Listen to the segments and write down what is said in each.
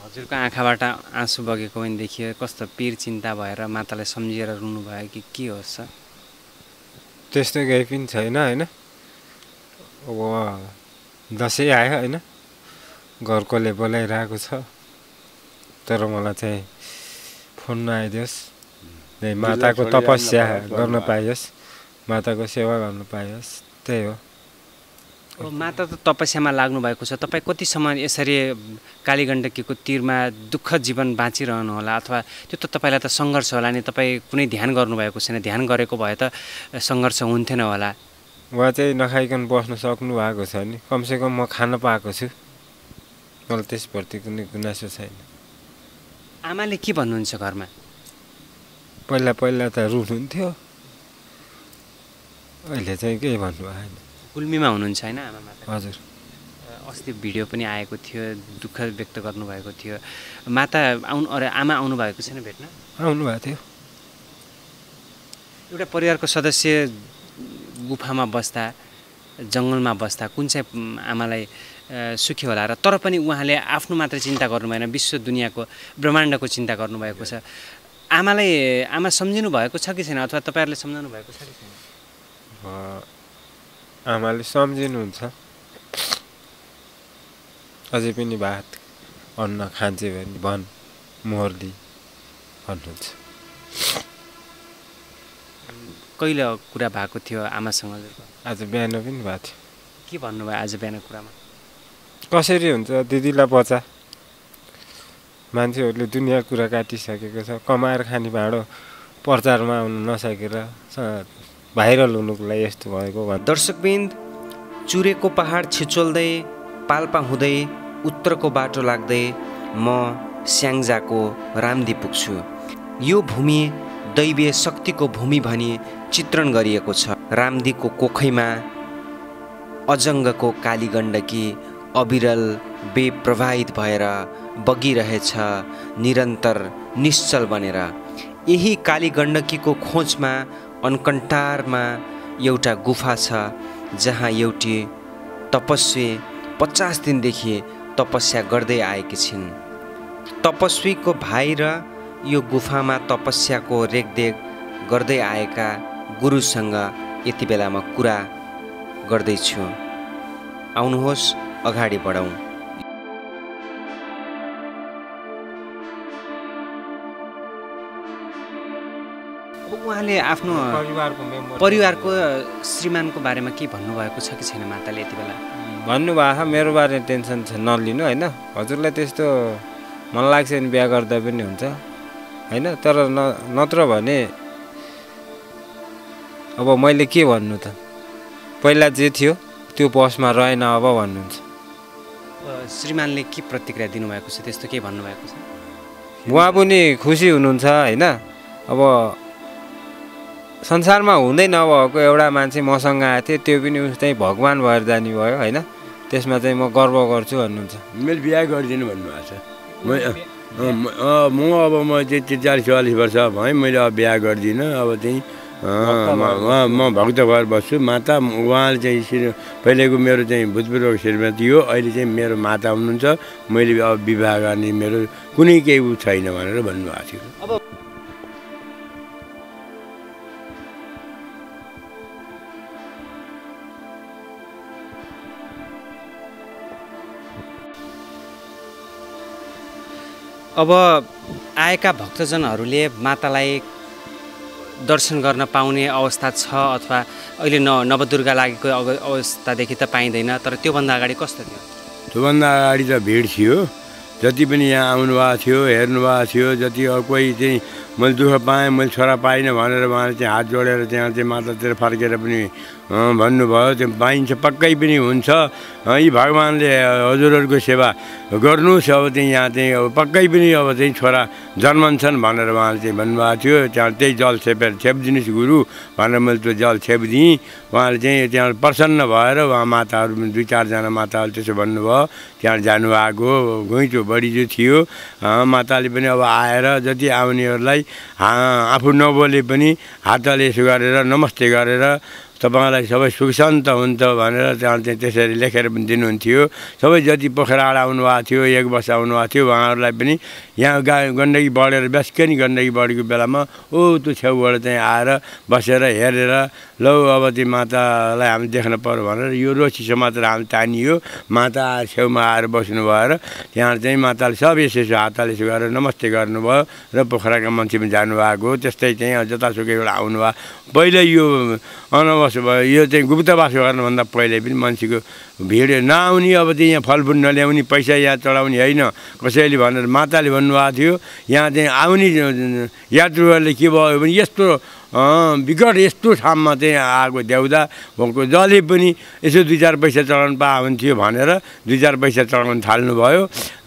हजुरको आँखाबाट आँसु बगेको पनि देखियो। कस्तो पीर चिन्ता भएर मातालाई सम्झिएर रुनु भयो कि के होस्? त्यस्तो केही पनि छैन होइन। अब दसैँ आयो होइन, घरकोले बोलाइरहेको छ, तर मलाई चाहिँ फोन नआइदियोस्, माताको तपस्या गर्न पाइयोस्, माताको सेवा गर्न पाइयोस्, त्यही हो। माता त तपस्यामा लाग्नु भएको छ। तपाईँ कतिसम्म यसरी कालीगण्डकीको तीरमा दुःख जीवन बाँचिरहनु होला, अथवा त्यो त तपाईँलाई त सङ्घर्ष होला नि। तपाईँ कुनै ध्यान गर्नुभएको छैन, ध्यान गरेको भए त सङ्घर्ष हुन्थेन होला। उहाँ चाहिँ नखाइकन बस्न सक्नु भएको छ नि, कमसेकम म खान पाएको छु, मलाई त्यसप्रति कुनै गुनासो छैन। आमाले के भन्नुहुन्छ घरमा? पहिला पहिला त रुनुहुन्थ्यो, अहिले चाहिँ केही भन्नुभएको छैन। गुल्मीमा हुनुहुन्छ होइन आमा माता? हजुर। अस्ति भिडियो पनि आएको थियो, दुःख व्यक्त गर्नुभएको थियो। माता आमा आउनु भएको छैन भेट्न? आउनुभएको थियो। एउटा परिवारको सदस्य गुफामा बस्दा, जङ्गलमा बस्दा कुन चाहिँ आमालाई सुखी होला र, तर पनि उहाँले आफ्नो मात्र चिन्ता गर्नु भएन, विश्व दुनियाँको ब्रह्माण्डको चिन्ता गर्नुभएको छ। आमा सम्झिनु भएको छ कि छैन, अथवा तपाईँहरूले सम्झाउनु भएको छ कि छैन? आमाले सम्झिनुहुन्छ, अझै पनि भात अन्न खान्छे भने भन् मोहर्ली भन्नुहुन्छ। कहिले कुरा भएको थियो आमासँग? आज बिहान पनि भएको थियो। के भन्नुभयो आज बिहान कुरामा? कसरी हुन्छ दिदीलाई बचा, मान्छेहरूले दुनियाँ कुरा काटिसकेको छ, कमाएर खाने भाँडो प्रचारमा आउनु नसकेर भाइरल हुनुको लागि यस्तो भएको। दर्शकबिन्द, चुरेको पहाड छिचोल्दै पाल्पा हुँदै उत्तरको बाटो लाग्दै म स्याङ्जाको रामदी पुग्छु। यो भूमि दैवीय शक्तिको भूमि भनी चित्रण गरिएको छ। रामदीको कोखैमा अजङ्गको कालीगण्डकी अविरल बेप्रवाहित भएर बगिरहेछ, निरन्तर निश्चल बनेर। यही कालीगण्डकीको खोजमा अनकन्टारमा एउटा गुफा छ, जहाँ एउटी तपस्वी 50 दिनदेखि तपस्या गर्दै आएकी छिन्। तपस्वीको भाइ र यो गुफामा तपस्याको रेखदेख गर्दै आएका गुरुसँग यति बेला म कुरा गर्दैछु। आउनुहोस् अगाडि बढौँ। उहाँले आफ्नो परिवारको श्रीमानको बारेमा के भन्नुभएको छ कि छैन माताले यति बेला? भन्नुभएको, मेरो बारे टेन्सन नलिनु होइन, हजुरलाई त्यस्तो मन लाग्छ भने बिहा गर्दा पनि हुन्छ होइन, तर नत्र भने अब मैले के भन्नु त, पहिला जे थियो त्यो बसमा रहेन अब भन्नुहुन्छ। श्रीमानले के प्रतिक्रिया दिनुभएको छ, त्यस्तो के भन्नुभएको छ? उहाँ पनि खुसी हुनुहुन्छ होइन। अब संसारमा हुँदै नभएको एउटा मान्छे मसँग आएको थियो, त्यो पनि उस्तै भगवान् भएर जाने भयो होइन, त्यसमा चाहिँ म गर्व गर्छु भन्नुहुन्छ। मैले बिहा गरिदिनु भन्नुभएको छ। म चाहिँ 43-44 वर्ष भएँ, मैले अब बिहा गर्दिनँ। अब चाहिँ म भक्त भएर बस्छु। माता उहाँले चाहिँ पहिलेको मेरो चाहिँ भूतपूर्वको श्रीमती हो, अहिले चाहिँ मेरो माता हुनुहुन्छ। मैले अब विवाह गर्ने मेरो कुनै केही छैन भनेर भन्नुभएको थियो। अब आएका भक्तजनहरूले मातालाई दर्शन गर्न पाउने अवस्था छ, अथवा अहिले नवदुर्गा लागेको अवस्थादेखि त पाइँदैन, तर त्योभन्दा अगाडि कस्तो थियो? त्योभन्दा अगाडि त भिड थियो, जति पनि यहाँ आउनुभएको थियो, हेर्नुभएको थियो। जति कोही चाहिँ मैले दुःख पाएँ, मैले छोरा पाइनँ भनेर उहाँले चाहिँ हात जोडेर त्यहाँ चाहिँ मातातिर फर्केर पनि भन्नुभयो, त्यो पाइन्छ, पक्कै पनि हुन्छ। यी भगवान्ले हजुरहरूको सेवा गर्नुहोस्, अब चाहिँ यहाँ चाहिँ अब पक्कै पनि अब चाहिँ छोरा जन्मन्छन् भनेर उहाँले चाहिँ भन्नुभएको थियो। त्यहाँ त्यही जल छेपिदिनुहोस् गुरु भनेर मैले त्यो जल छेपिदिएँ। उहाँले चाहिँ त्यहाँ प्रसन्न भएर उहाँ माताहरू 2-4 जना माताहरूले त्यसो भन्नुभयो। त्यहाँ जानुभएको घुइँचो बढी जो थियो, माताले पनि अब आएर जति आउनेहरूलाई आफू नबोले पनि हातले यसो गरेर नमस्ते गरेर तपाईँलाई सबै सुख शान्त हुन्छ भनेर त्यहाँ चाहिँ त्यसरी लेखेर पनि दिनुहुन्थ्यो। सबै जति पोखराबाट आउनुभएको थियो, 1 वर्ष आउनुभएको थियो, उहाँहरूलाई पनि यहाँ गण्डकी बढेर बेसकनी गण्डकी बढेको बेलामा त्यो छेउबाट चाहिँ आएर बसेर हेरेर लौ अब ती मातालाई हामी देख्न पर्यो भनेर यो रोसी समातेर हामी तानियो। माता छेउमा आएर बस्नु भएर त्यहाँ चाहिँ माताले सब यसो हातले यसो गरेर नमस्ते गर्नुभयो र पोखराका मान्छे पनि जानुभएको हो। त्यस्तै चाहिँ जतासुकैबाट आउनुभयो। पहिले यो अनवास भयो, यो चाहिँ गुप्तवास गर्नुभन्दा पहिले पनि मान्छेको भिड नआउने, अब चाहिँ यहाँ फलफुल नल्याउने, पैसा यहाँ चढाउने होइन कसैले भनेर माताले भन्नुभएको थियो। यहाँ चाहिँ आउने यात्रुहरूले के भयो भने यस्तो विकट यस्तो ठाउँमा चाहिँ आएको देउदा भएको जसले पनि यसो 2-4 पैसा चढाउनु पाए हुन्थ्यो भनेर 2-4 पैसा चढाउनु थाल्नुभयो।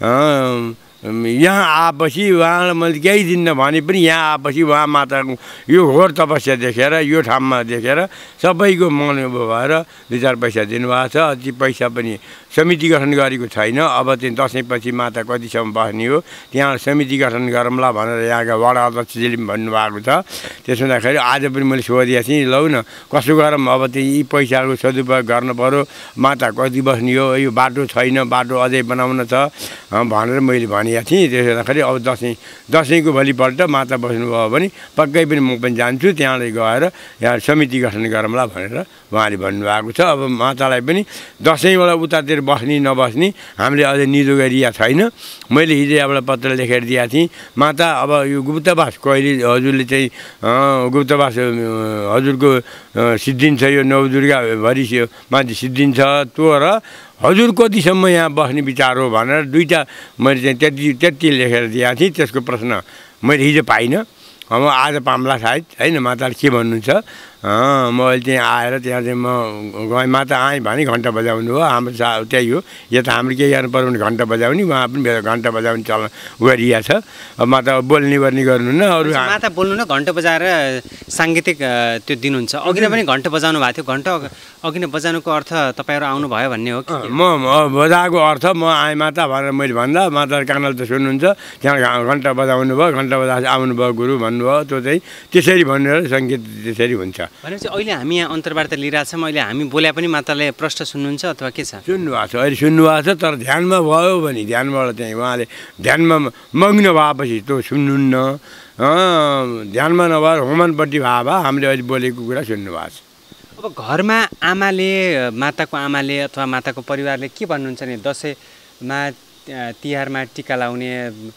यहाँ आएपछि उहाँलाई मैले केही दिन्न भने पनि यहाँ आएपछि उहाँ माताको यो घोर तपस्या देखेर यो ठाउँमा देखेर सबैको मन भएर 2-4 पैसा दिनुभएको छ। अझै पैसा पनि समिति गठन गरेको छैन। अब चाहिँ दसैँपछि माता कतिसम्म बस्ने हो त्यहाँ समिति गठन गरौँला भनेर यहाँका वडा अध्यक्षजीले पनि भन्नुभएको छ। त्यसो हुँदाखेरि आज पनि मैले सोधेको थिएँ, लौ न कसो गरौँ, अब चाहिँ यी पैसाको सदुपयोग गर्नु पऱ्यो, माता कति बस्ने हो, यो बाटो छैन, बाटो अझै बनाउन छ भनेर मैले भनेको थिएँ। त्यसो हुँदाखेरि अब दसैँको भोलिपल्ट माता बस्नुभयो भने पक्कै पनि म पनि जान्छु, त्यहाँबाट गएर यहाँ समिति गठन गरौँला भनेर उहाँले भन्नुभएको छ। अब मातालाई पनि दसैँबाट उतातिर बस्ने नबस्ने हामीले अझै निदो गरिया छैन। मैले हिजो यहाँबाट पत्र लेखेर दिएको थिएँ, माता अब यो गुप्तवास कहिले हजुरले चाहिँ गुप्तवास हजुरको सिद्धिन्छ, यो नवदुर्गाभरि माथि सिद्धिन्छ त्यो र हजुर कतिसम्म यहाँ बस्ने विचार हो भनेर 2टा मैले चाहिँ त्यति लेखेर दिएको थिएँ। त्यसको प्रश्न मैले हिजो पाइनँ, अब आज पाम्ला सायद होइन। माताले के भन्नुहुन्छ, म अहिले चाहिँ आएर त्यहाँ चाहिँ म गएँ, माता आएँ भने घन्टा बजाउनु हो, हाम्रो त्यही हो। यता हाम्रो के गर्नु पऱ्यो भने घन्टा बजाउने, उहाँ पनि घन्टा बजाउने चलन गरिया छ। अब माता बोल्ने गर्नु न, अरू माता बोल्नु न, घन्टा बजाएर साङ्गीतिक त्यो दिनुहुन्छ। अघि नै पनि घन्टा बजाउनु भएको थियो, घन्टा अघि नै बजाउनुको अर्थ तपाईँहरू आउनुभयो भन्ने हो कि? म बजाएको अर्थ म आएँ माता भनेर मैले भन्दा माता कानले त सुन्नुहुन्छ, त्यहाँ घन्टा बजाउनु भयो, घन्टा बजाएर आउनुभयो गुरु भन्नुभयो। त्यो चाहिँ त्यसरी भनेर सङ्गीत त्यसरी हुन्छ। भनेपछि अहिले हामी यहाँ अन्तर्वार्ता लिइरहेछौँ, अहिले हामी बोले पनि माताले प्रश्न सुन्नुहुन्छ अथवा के छ? सुन्नुभएको छ, अहिले सुन्नुभएको छ। तर ध्यानमा भयो भने ध्यानबाट चाहिँ उहाँले ध्यानमा मग्न भएपछि त्यो सुन्नुहुन्न, ध्यानमा नभएर होमनपट्टि भए भए हामीले अहिले बोलेको कुरा सुन्नुभएको छ। अब घरमा आमाले, माताको आमाले अथवा माताको परिवारले के भन्नुहुन्छ नि, दसैँमा तिहारमा टिका लाउने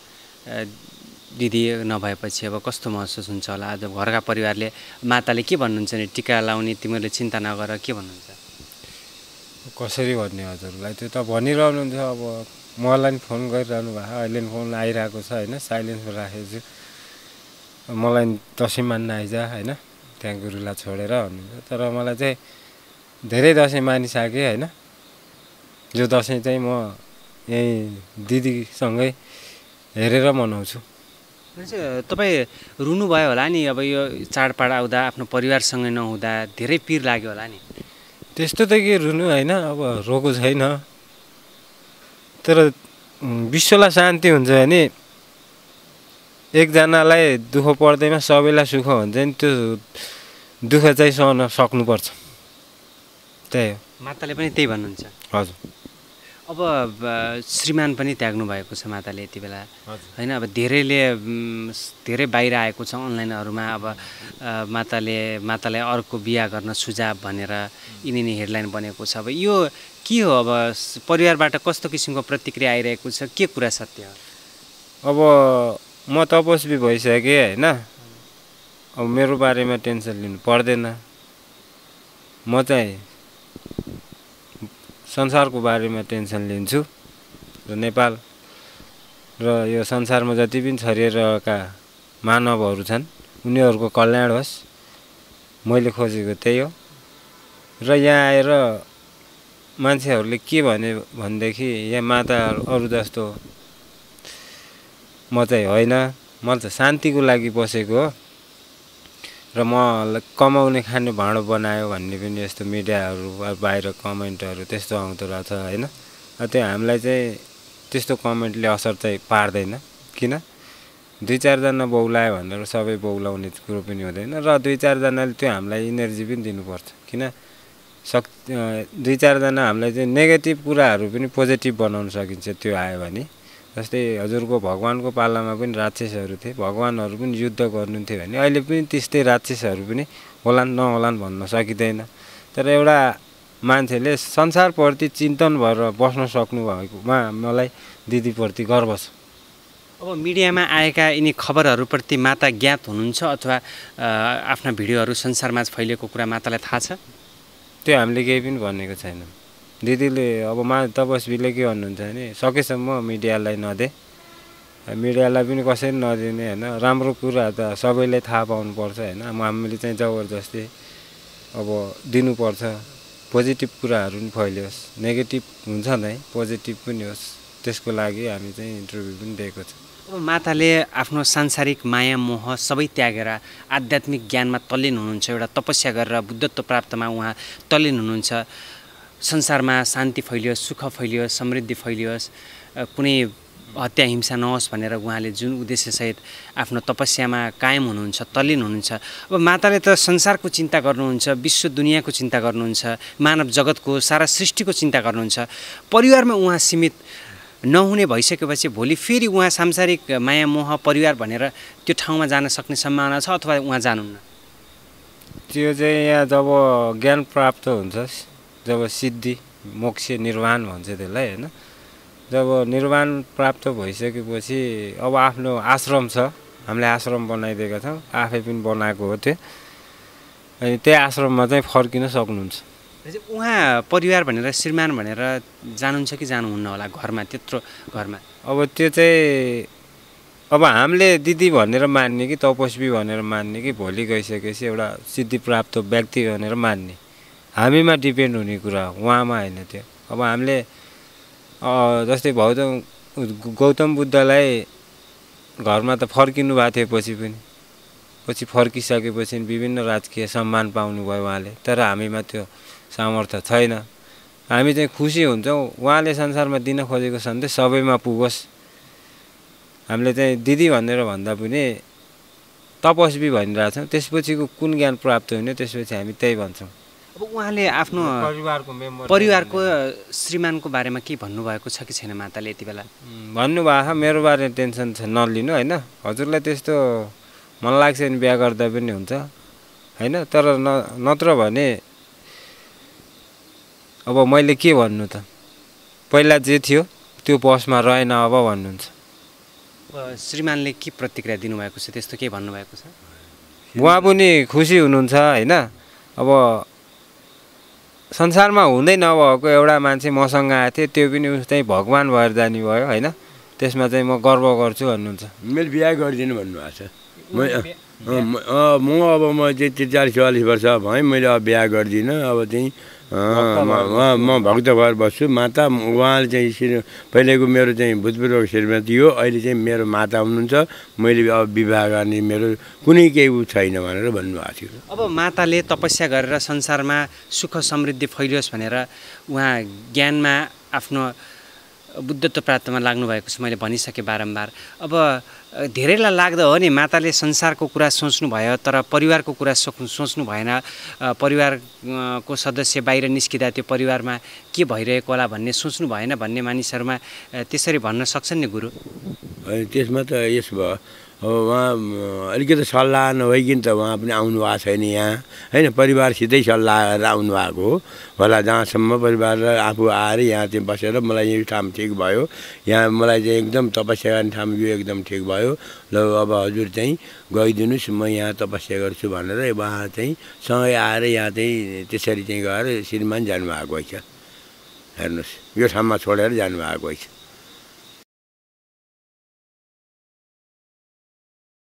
दिदी नभएपछि अब कस्तो महसुस हुन्छ होला? आज घरका परिवारले माताले के भन्नुहुन्छ नि, टिका लाउने तिमीहरूले चिन्ता नगर, के भन्नुहुन्छ? कसरी भन्ने हजुरलाई त्यो त भनिरहनुहुन्छ। अब मलाई नि फोन गरिरहनु भएको, अहिले नि फोन आइरहेको छ होइन, साइलेन्समा राखेको छु। मलाई दसैँ मान्न आइज होइन, त्यहाँ गुरुलाई छोडेर भन्नुहुन्छ। तर मलाई चाहिँ धेरै दसैँ मानिसकेँ होइन। यो दसैँ चाहिँ म यहीँ दिदीसँगै हेरेर मनाउँछु। तपाईँ रुनुभयो होला नि, अब यो चाडपाड आउँदा आफ्नो परिवारसँगै नहुँदा धेरै पिर लाग्यो होला नि? त्यस्तो त के रुनु होइन, अब रोएको छैन। तर विश्वलाई शान्ति हुन्छ भने एकजनालाई दुःख पर्दैमा सबैलाई सुख हुन्छ नि, त्यो दुःख चाहिँ सहन सक्नुपर्छ। त्यही हो, माताले पनि त्यही भन्नुहुन्छ? हजुर। अब श्रीमान पनि त्याग्नु भएको छ माताले यति बेला होइन। अब धेरै बाहिर आएको छ अनलाइनहरूमा, अब मातालाई अर्को बिहा गर्न सुझाव भनेर यिनी हेडलाइन बनेको छ। अब यो के हो, अब परिवारबाट कस्तो किसिमको प्रतिक्रिया आइरहेको छ, के कुरा सत्य हो? अब म तपस्वी भइसकेँ होइन, अब मेरो बारेमा टेन्सन लिनु पर्दैन। म चाहिँ संसारको बारेमा टेन्सन लिन्छु र नेपाल र यो संसारमा जति पनि छरिएका मानवहरू छन् उनीहरूको कल्याण होस्, मैले खोजेको त्यही हो। र यहाँ आएर मान्छेहरूले के भने भनेदेखि यहाँ माता अरू जस्तो म चाहिँ होइन, मैले त शान्तिको लागि बसेको हो र म कमाउने खाने भाँडो बनायो भन्ने पनि यस्तो मिडियाहरू बाहिर कमेन्टहरू त्यस्तो आउँदो रहेछ होइन। त्यो हामीलाई चाहिँ त्यस्तो कमेन्टले असर चाहिँ पार्दैन। किन 2-4 जना बौलायो भनेर सबै बौलाउने कुरो पनि हुँदैन र 2-4 जनाले त्यो हामीलाई इनर्जी पनि दिनुपर्छ किन 2-4 जना हामीलाई चाहिँ नेगेटिभ कुराहरू पनि पोजिटिभ बनाउन सकिन्छ त्यो आयो भने जस्तै हजुरको भगवानको पालामा पनि राक्षसहरू थिए भगवानहरू पनि युद्ध गर्नुहुन्थ्यो भने अहिले पनि त्यस्तै राक्षसहरू पनि होलान् नहोलान् भन्न सकिँदैन तर एउटा मान्छेले संसारप्रति चिन्तन भएर बस्न सक्नु भएकोमा मलाई दिदीप्रति गर्व छ। अब मिडियामा आएका यिनी खबरहरूप्रति माता ज्ञात हुनुहुन्छ अथवा आफ्ना भिडियोहरू संसारमा फैलिएको कुरा मातालाई थाहा छ? त्यो हामीले केही पनि भनेको छैन। दिदीले अब तपस्वीले के भन्नुहुन्छ भने सकेसम्म मिडियालाई नदे मिडियालाई पनि कसरी नदिने होइन राम्रो कुरा त सबैले थाहा पाउनुपर्छ होइन हामीले चाहिँ जबरजस्ती अब दिनुपर्छ पोजिटिभ कुराहरू पनि फैलियोस् नेगेटिभ हुन्छ नै पोजिटिभ पनि होस् त्यसको लागि हामी चाहिँ इन्टरभ्यू पनि दिएको छ। अब माताले आफ्नो सांसारिक माया मोह सबै त्यागेर आध्यात्मिक ज्ञानमा तल्लीन हुनुहुन्छ एउटा तपस्या गरेर बुद्धत्व प्राप्तमा उहाँ तल्लीन हुनुहुन्छ संसारमा शान्ति फैलियोस् सुख फैलियोस् समृद्धि फैलियोस् कुनै हत्या हिंसा नहोस् भनेर उहाँले जुन उद्देश्यसहित आफ्नो तपस्यामा कायम हुनुहुन्छ तल्लीन हुनुहुन्छ। अब माताले त संसारको चिन्ता गर्नुहुन्छ विश्व दुनियाँको चिन्ता गर्नुहुन्छ मानव जगतको सारा सृष्टिको चिन्ता गर्नुहुन्छ परिवारमा उहाँ सीमित नहुने भइसकेपछि भोलि फेरि उहाँ सांसारिक माया मोह परिवार भनेर त्यो ठाउँमा जान सक्ने सम्भावना छ अथवा उहाँ जानुहुन्न? त्यो चाहिँ यहाँ जब ज्ञान प्राप्त हुन्छ जब सिद्धि मोक्ष निर्वाण भन्छ त्यसलाई होइन जब निर्वाण प्राप्त भइसकेपछि अब आफ्नो आश्रम छ हामीले आश्रम बनाइदिएका छौँ आफै पनि बनाएको हो त्यो अनि त्यही आश्रममा चाहिँ फर्किन सक्नुहुन्छ। उहाँ परिवार भनेर श्रीमान भनेर जानुहुन्छ कि जानुहुन्न होला घरमा त्यत्रो घरमा? अब त्यो चाहिँ अब हामीले दिदी भनेर मान्ने कि तपस्वी भनेर मान्ने कि भोलि गइसकेपछि एउटा सिद्धि प्राप्त व्यक्ति भनेर मान्ने हामीमा डिपेन्ड हुने कुरा हो उहाँमा होइन त्यो। अब हामीले जस्तै गौतम बुद्धलाई घरमा त फर्किनु भएको थियो पछि फर्किसकेपछि विभिन्न राजकीय सम्मान पाउनुभयो उहाँले तर हामीमा त्यो सामर्थ्य छैन। हामी चाहिँ खुसी हुन्छौँ उहाँले संसारमा दिन खोजेको सन्देश सबैमा पुगोस् हामीले चाहिँ दिदी भनेर भन्दा पनि तपस्वी भनिरहेछौँ त्यसपछिको कुन ज्ञान प्राप्त हुने त्यसपछि हामी त्यही भन्छौँ। अब उहाँले आफ्नो परिवारको श्रीमानको बारेमा के भन्नुभएको छ कि छैन माताले यति बेला? भन्नुभएको मेरो बारेमा टेन्सन नलिनु होइन हजुरलाई त्यस्तो मन लाग्छ भने बिहा गर्दा पनि हुन्छ होइन तर नत्र भने अब मैले के भन्नु त पहिला जे थियो त्यो बसमा रहेन अब भन्नुहुन्छ। श्रीमानले के प्रतिक्रिया दिनुभएको छ त्यस्तो के भन्नुभएको छ? उहाँ पनि खुसी हुनुहुन्छ होइन अब संसारमा हुँदै नभएको एउटा मान्छे मसँग आएको थियो त्यो पनि चाहिँ भगवान भएर जाने भयो होइन त्यसमा चाहिँ म गर्व गर्छु भन्नुहुन्छ। मैले बिहा गरिदिनु भन्नुभएको छ म चाहिँ 43-44 वर्ष भएँ मैले अब बिहा गर्दिनँ अब चाहिँ म भक्त भएर बस्छु माता उहाँले चाहिँ पहिलेको मेरो चाहिँ भूतपूर्वको श्रीमती हो अहिले चाहिँ मेरो माता हुनुहुन्छ मैले अब विवाह गर्ने मेरो कुनै केही उ छैन भनेर भन्नुभएको थियो। अब माताले तपस्या गरेर संसारमा सुख समृद्धि फैलियोस् भनेर उहाँ ज्ञानमा आफ्नो बुद्धत्व प्राप्तमा लाग्नु भएको छ मैले भनिसकेँ बारम्बार। अब धेरैलाई लाग्दो हो नि माताले संसारको कुरा सोच्नु भयो तर परिवारको कुरा सोच्नु भएन परिवारको सदस्य बाहिर निस्किँदा त्यो परिवारमा के भइरहेको होला भन्ने सोच्नु भएन भन्ने मानिसहरूमा त्यसरी भन्न सक्छन् नि गुरु? त्यसमा त यस भयो अब उहाँ अलिकति सल्लाह नभइकन त उहाँ पनि आउनु भएको छैन यहाँ होइन परिवारसितै सल्लाह गरेर आउनुभएको हो होला जहाँसम्म परिवार र आफू आएर यहाँ चाहिँ बसेर मलाई यो ठाउँ ठिक भयो यहाँ मलाई चाहिँ एकदम तपस्या गर्ने ठाउँ यो एकदम ठिक भयो ल अब हजुर चाहिँ गइदिनुहोस् म यहाँ तपस्या गर्छु भनेर उहाँ चाहिँ सँगै आएर यहाँ चाहिँ त्यसरी चाहिँ गएर श्रीमान जानुभएको छ हेर्नुहोस् यो ठाउँमा छोडेर जानुभएको छ।